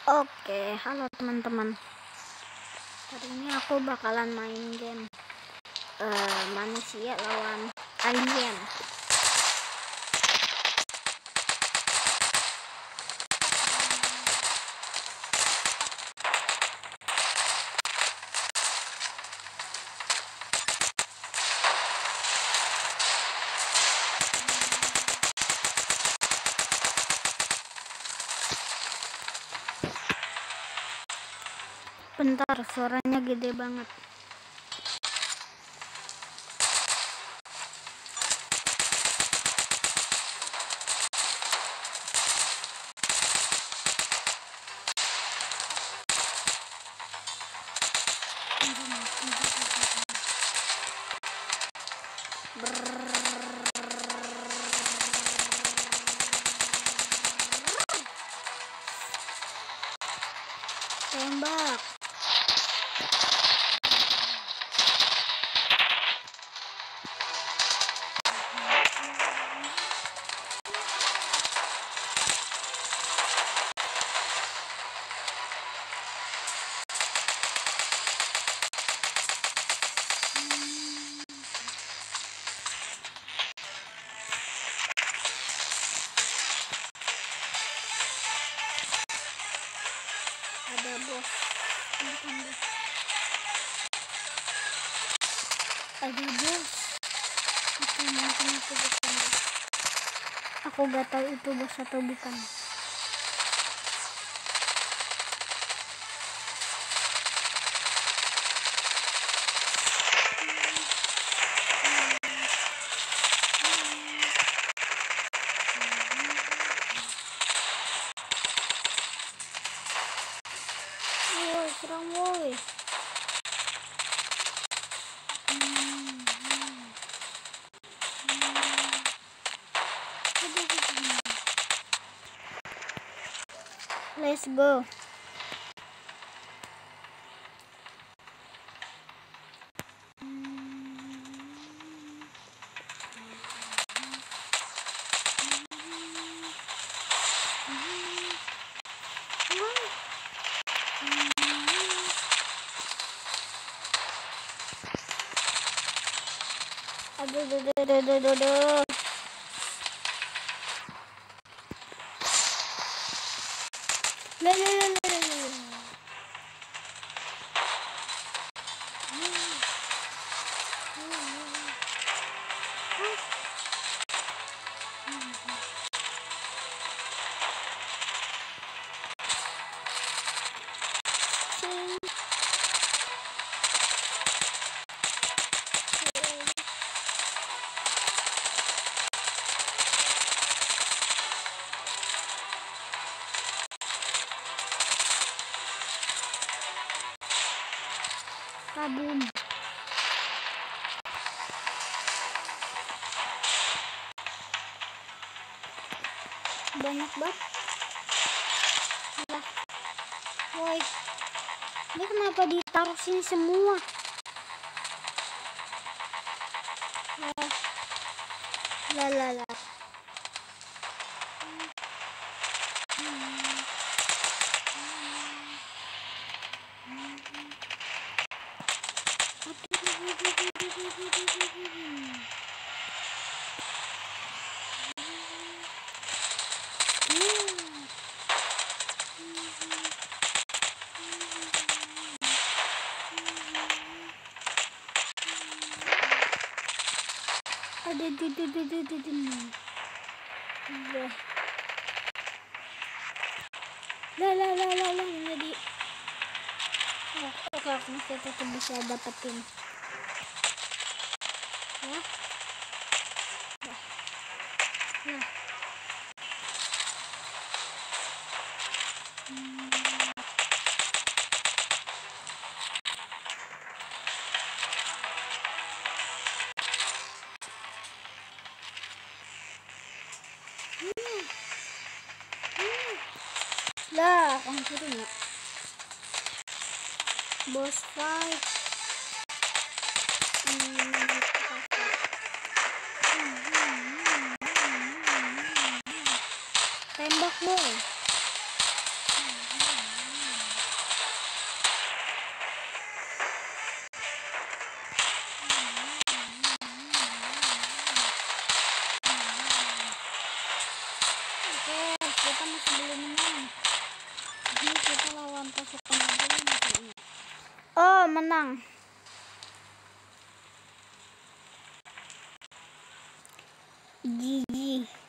Oke, halo teman-teman. Hari ini aku bakalan main game manusia lawan alien. Bentar, suaranya gede banget. Tembak. Ada bos. Ada bos. Itu mungkin itu bukan bos. Aku gak tahu itu bos atau bukan. Woi, serang woi. Let's go. Aduh. Kabum. Banyak banget. Lah. Woi. Ini kenapa ditaruh sini semua? Lah. Ada di jadi oke, aku masih tetap bisa dapetin ya. Lah, kamu turun ya. Boss fight. Tembak lo. Kita masih belum menang. Ini kita lawan pasukan dulu. Oh, menang. GG.